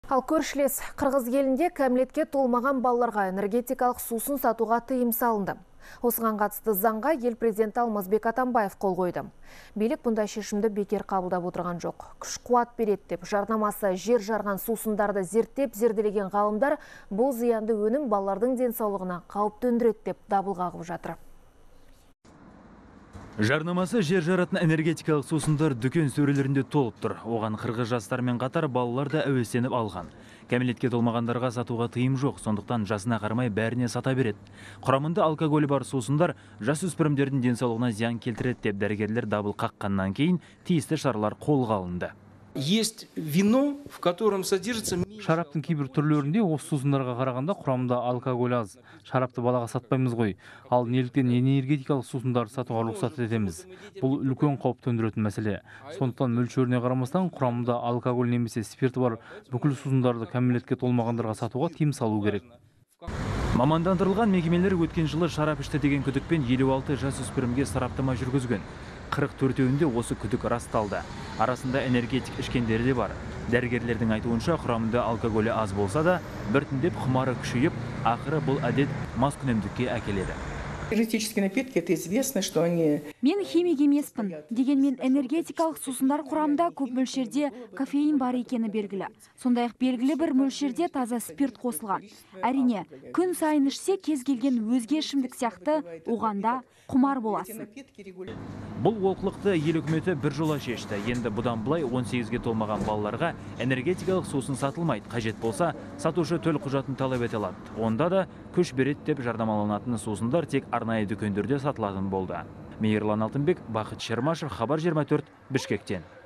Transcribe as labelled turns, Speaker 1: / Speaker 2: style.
Speaker 1: Ал көршілес Қырғыз елінде кәмелетке толмаған балаларға энергетикалық сусын сатуға тыйым салынды. Осыған қатысты заңға ел президенті Алмазбек Атамбаев қол қойды. Билік бұндай шешімді бекер қабылдап отырған жоқ. Күш қуат береді деп жарнамасы жер жарған сусындарды зерттеп зерделеген ғалымдар бұл зиянды өнім балалардың денсаулығына қауіп төндіреді деп дабыл қағып жатыр.
Speaker 2: Жарнамасы жер жаратын энергетикалық сусындар дүкен сөрелерінде толып тұр. Оған қырғыз жастармен қатар балалар да әуестеніп алған. Кәмелетке толмағандарға сатуға тыйым жоқ, сондықтан жасына қарамай бәріне сата береді. Құрамында алкоголь бар сусындар жасөспірімдердің денсаулығына зиян келтіреді деп дәрігерлер дабыл қаққаннан кейін тиісті шаралар қолға алынды.
Speaker 3: Есть вино, в котором содержится...
Speaker 4: Шараптың кейбір түрлерінде осы сусындарға қарағанда құрамында алкоголь аз. Шарапты балаға сатпаймыз ғой. Ал неліктен энергетикалық сусындарды сатуға рұқсат етеміз? Бұл үлкен қауіп төндіретін мәселе. Сондықтан мөлшеріне қарамастан құрамында алкоголь немесе спирті бар бүкіл сусындарды кәмелетке толмағандарға сатуға тыйым салу керек.
Speaker 2: Мамандандырылған мекемелер өткен жылы шарап ішті деген күдікпен 56 жасөспірімге сараптама жүргізген. 44-інде осы күдік расталды. Арасында энергетик ішкендері де бар. Дәрігерлердің айтуынша құрамында алкоголі аз болса да, біртіндеп құмары күшейіп, ақыры бұл әдет маскүнемдікке әкеледі.
Speaker 5: Энергетические напитки, это известно, что они...
Speaker 6: Мен химик емеспін. Дегенмен энергетикалық сусындар құрамында көп мөлшерде кофеин бар екені белгілі. Сондай-ақ белгілі бір мөлшерде таза спирт қосылған. Әрине, күн сайын ішсе кез келген өзге ішімдік сияқты оғанда құмар боласың.
Speaker 2: Бұл олқылықты ел үкіметі бір жола шешті. Енді бұдан былай 18-ге толмаған балаларға энергетикалық сусын сатылмайды. Қажет болса, сатушы төл құжатын талап ете алады. Онда да күш береді деп жарнамаланатын сусындар тек арнайы дүкендерде сатылатын болды. Мейірлан Алтынбек, Бақыт Шермашев, Хабар 24, Бішкектен.